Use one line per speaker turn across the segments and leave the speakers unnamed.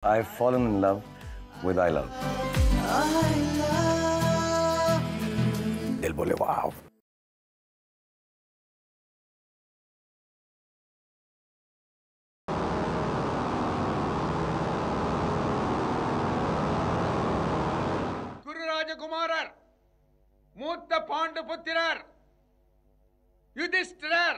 I've fallen in love with I Love. दिल बोले वाव.
குரு ராஜகுமாரர், மூத்த பாண்டு புத்திரர் யுதிஷ்டிரர்,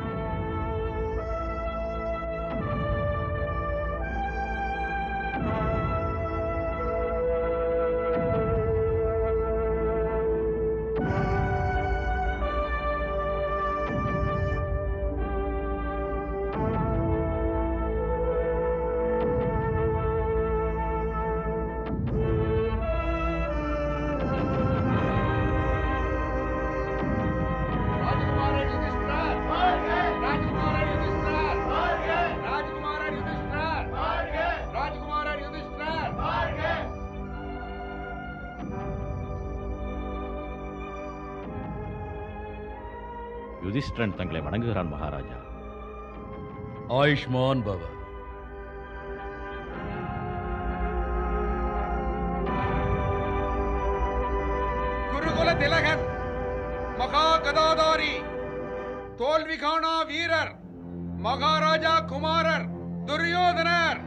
யுதிஷ்டிரன் தங்களை வணங்குகிறான் மகாராஜா.
ஆயுஷ்மான் பவ.
குருகுல திலகன், மகா கதாதாரி, தோல்வி காணா வீரர், மகாராஜா குமாரர் துரியோதனர்.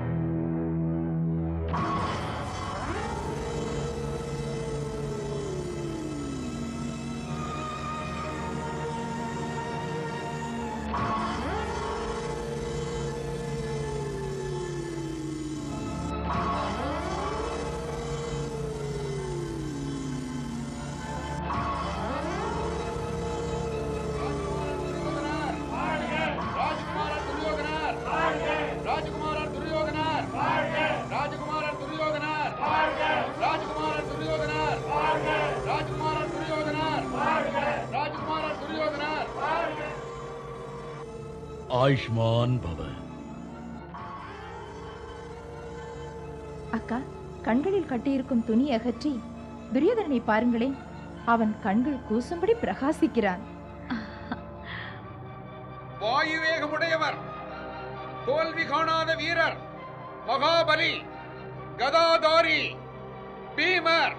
ஆயுஷ்மான் பவ.
அக்கா, கண்களில் கட்டியிருக்கும் துணி அகற்றி துரியோதனனை பாருங்களேன். அவன் கண்கள் கூசும்படி பிரகாசிக்கிறான்.
வாயுவேகமுடையவர், தோல்வி காணாத வீரர், மகாபலி, கதாதாரி, பீமர்.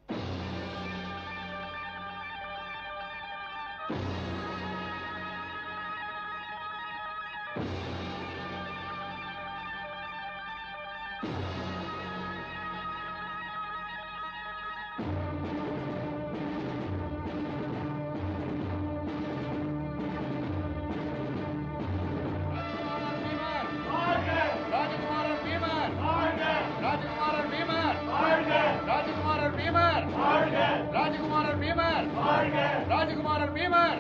ராஜகுமாரர் பீமர்.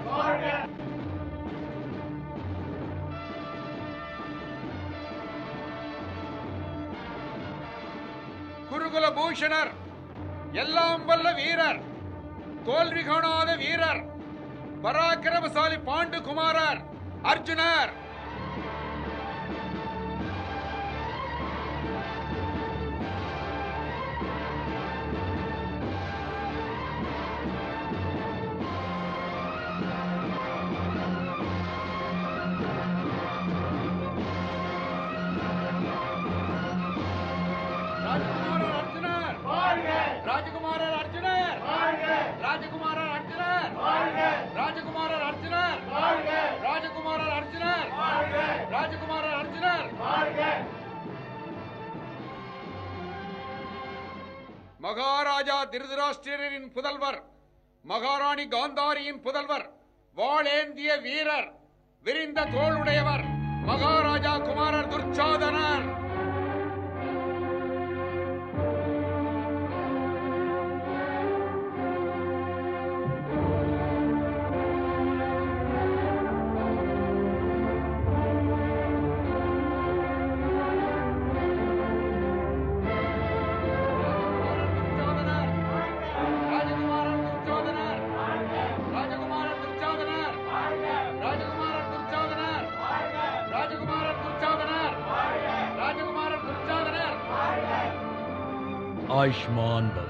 குருகுல பூஷணர், எல்லாம் வல்ல வீரர், தோல்வி காணாத வீரர், பராக்கிரமசாலி பாண்டு குமாரர் அர்ஜுனர். ராஜகுமாரர் அர்ஜுனர், ராஜகுமாரர் அர்ஜுனர், ராஜகுமாரர் அர்ஜுனர், ராஜகுமாரர் அர்ஜுனர், ராஜகுமாரர் அர்ஜுனர். மகாராஜா திருதராஷ்டிரரின் புதல்வர், மகாராணி காந்தாரியின் புதல்வர், வாளேந்திய வீரர், விரிந்த தோளுடையவர், மகாராஜா குமாரர் துர்ச்சாதனர்.
आयुष्मान भव।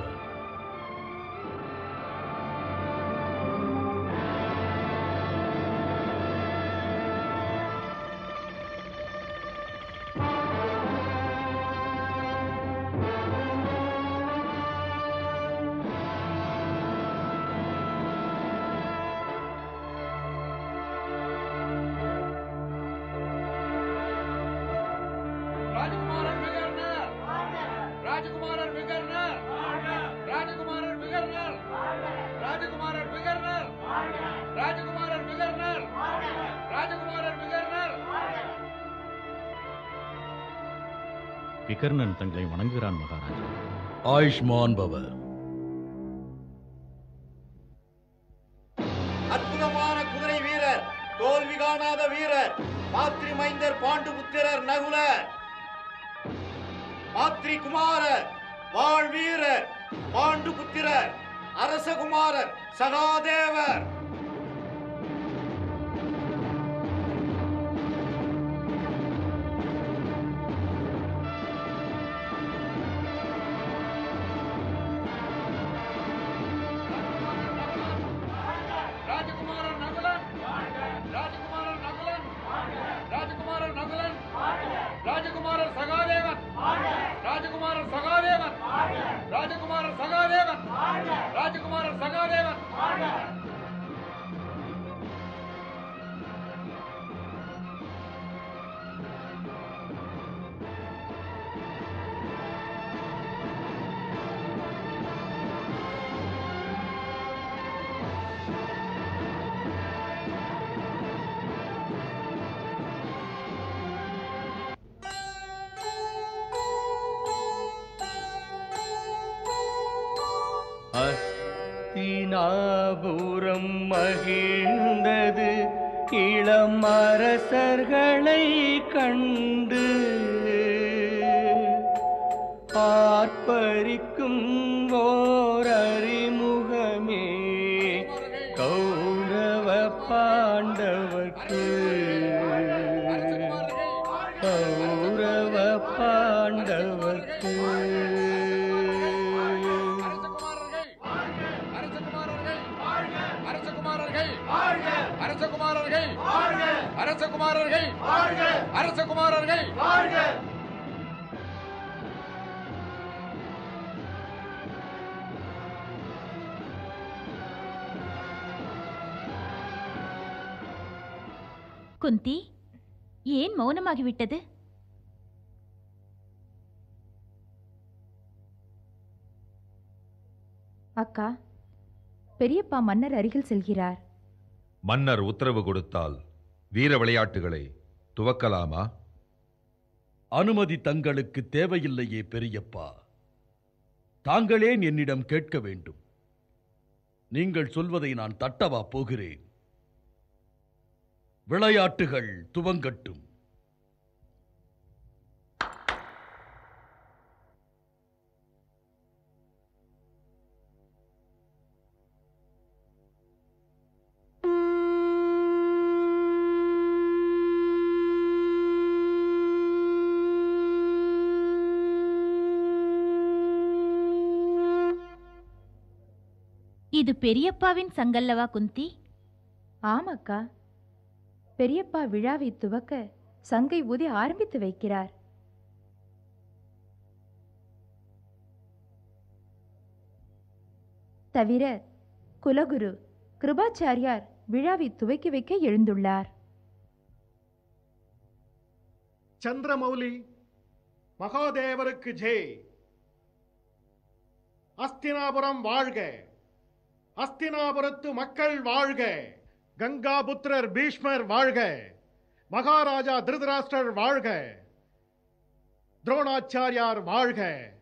விகர்ணன் தங்களை வணங்குகிறான் மகாராஜா.
ஆயுஷ்மான் பவ.
அற்புதமான குதிரை வீரர், தோல்வி காணாத வீரர், மாத்ரி மைந்தர் பாண்டுபுத்திரர் நகுலர், மாத்ரி குமாரர் வாழ் வீரர் பாண்டுபுத்திரர், அரசகுமாரர் சகாதேவர்.
ராஜகுமாரர் நகுலன், ராஜகுமாரர் நகுலன், ராஜகுமாரர் நகுலன், ராஜகுமாரர் சகாதேவன், ராஜகுமாரர் சகாதேவன், ராஜகுமாரர் சகாதேவன், ராஜகுமாரர் சகாதேவன்.
அஸ்தினாபுரம் மகிழ்ந்தது இளம் அரசர்களை கண்டு, ஆர்ப்பரிக்கும் ஓர் அறிமுகமே கௌரவ பாண்டவர்க்கு, கௌரவ பாண்டவர்க்கு.
அரசகுமாரர்கள், அரசகுமாரர்கள், அரசகுமாரர்கள்.
குந்தி, ஏன் மௌனமாகிவிட்டது? அக்கா, பெரியப்பா மன்னர் அருகில் செல்கிறார்.
மன்னர் உத்தரவு கொடுத்தால் வீர விளையாட்டுகளை துவக்கலாமா?
அனுமதி தங்களுக்கு தேவையில்லையே பெரியப்பா. தாங்களேன் என்னிடம் கேட்க வேண்டும்? நீங்கள் சொல்வதை நான் தட்டவா போகிறேன்? விளையாட்டுகள் துவங்கட்டும்.
இது பெரியப்பாவின் சங்கல்லவா குந்தி? ஆமாக்கா, பெரியப்பா விழாவை துவக்க சங்கை ஊதி ஆரம்பித்து வைக்கிறார். தவிர குலகுரு கிருபாச்சாரியார் விழாவை துவக்கி வைக்க எழுந்துள்ளார்.
சந்திரமௌலி மகாதேவருக்கு ஜெய். அஸ்தினாபுரம் வாழ்க, அஸ்தினாபுரத்து மக்கள் வாழ்க, கங்காபுத்திரர் பீஷ்மர் வாழ்க, மகாராஜா திருதராஷ்டிரர் வாழ்க, துரோணாச்சாரியார் வாழ்க.